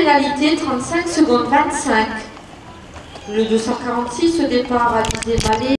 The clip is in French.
pénalité, 35 secondes 25. Le 246 au départ, Alizé Mallet.